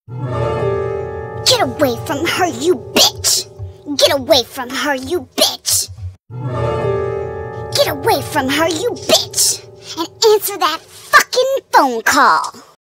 Get away from her, you bitch! Get away from her, you bitch! Get away from her, you bitch! And answer that fucking phone call!